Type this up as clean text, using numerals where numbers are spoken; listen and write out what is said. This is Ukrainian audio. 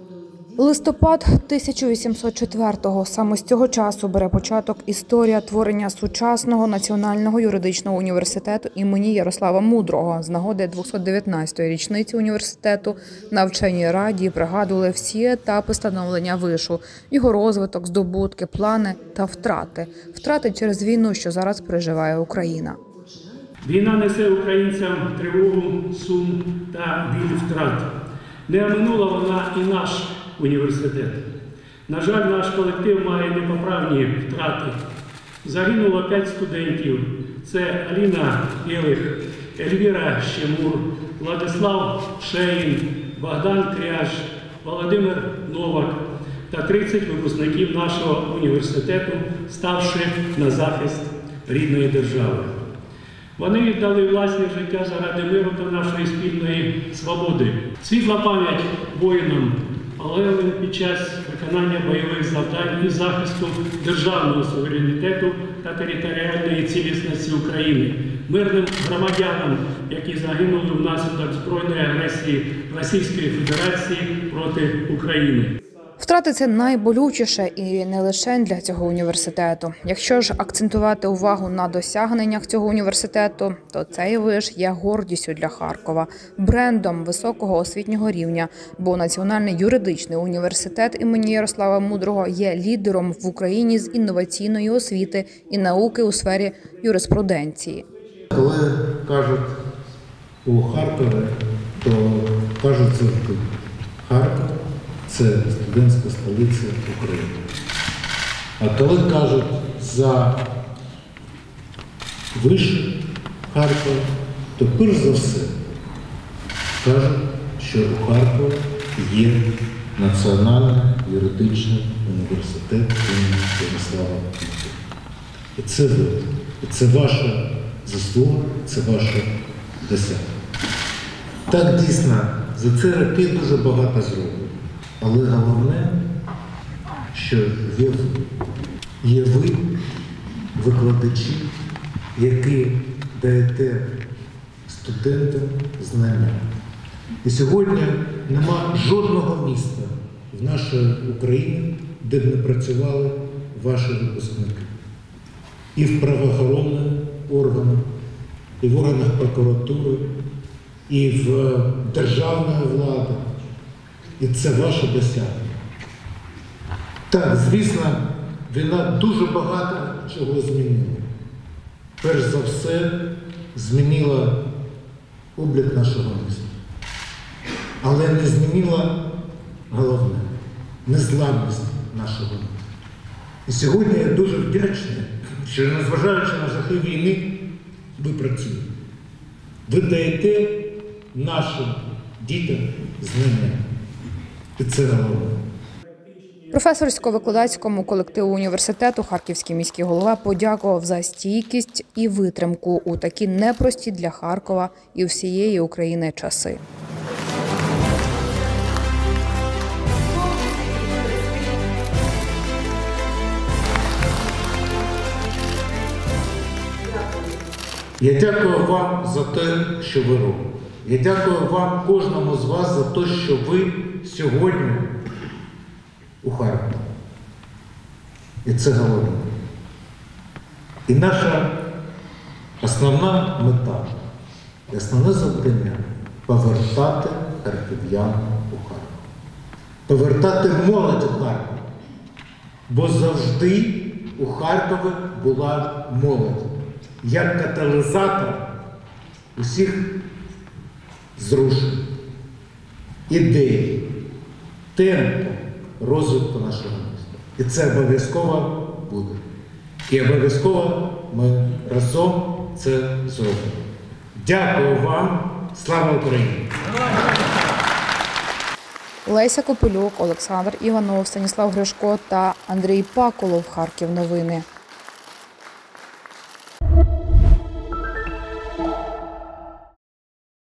Листопад 1804-го. Саме з цього часу бере початок історія творення сучасного національного юридичного університету імені Ярослава Мудрого. З нагоди 219-ї річниці університету на вченій раді пригадували всі етапи становлення вишу, його розвиток, здобутки, плани та втрати. Втрати через війну, що зараз переживає Україна. Війна несе українцям тривогу, сум та біль втрат. Не оминула вона і наш університет. На жаль, наш колектив має непоправні втрати. Загинуло 5 студентів. Це Аліна Білих, Ельвіра Щемур, Владислав Шеїн, Богдан Кряж, Володимир Новак та 30 випускників нашого університету, ставши на захист рідної держави. Вони віддали власне життя заради миру та нашої спільної свободи. Світла пам'ять воїнам, полеглим під час виконання бойових завдань і захисту державного суверенітету та територіальної цілісності України, мирним громадянам, які загинули внаслідок збройної агресії Російської Федерації проти України. Втрати – це найболючіше і не лише для цього університету. Якщо ж акцентувати увагу на досягненнях цього університету, то цей виш є гордістю для Харкова, брендом високого освітнього рівня, бо Національний юридичний університет імені Ярослава Мудрого є лідером в Україні з інноваційної освіти і науки у сфері юриспруденції. Коли кажуть у Харкові, то кажуть завжди Харків – це студентська столиця України. А коли кажуть за виш Харкова, то перш за все кажуть, що у Харкові є Національний юридичний університет імені Ярослава Мудрого. І це ви, і це ваша заслуга, це ваше досягнення. Так, дійсно, за ці роки дуже багато зроблено. Але головне, що є ви, викладачі, які даєте студентам знання. І сьогодні нема жодного міста в нашій Україні, де б не працювали ваші випускники. І в правоохоронних органах, і в органах прокуратури, і в державної влади. І це ваше досягнення. Так, звісно, війна дуже багато чого змінила. Перш за все, змінила облік нашого міста. Але не змінила головне – незламність нашого міста. І сьогодні я дуже вдячний, що, незважаючи на жахи війни, ви працюєте. Ви даєте нашим дітям знання. І це головне. Професорсько-викладацькому колективу університету харківський міський голова подякував за стійкість і витримку у такі непрості для Харкова і всієї України часи. Я дякую вам за те, що ви робите. Я дякую вам, кожному з вас, за те, що ви сьогодні у Харкові. І це головне. І наша основна мета, основне завдання – повертати харків'ян у Харків. Повертати молодь у Харків. Бо завжди у Харкові була молодь. Як каталізатор усіх зрушень, ідей, темпу розвитку нашого міста. І це обов'язково буде. І обов'язково ми разом це зробимо. Дякую вам. Слава Україні! Леся Копилюк, Олександр Іванов, Станіслав Гришко та Андрій Пакулов. Харків новини.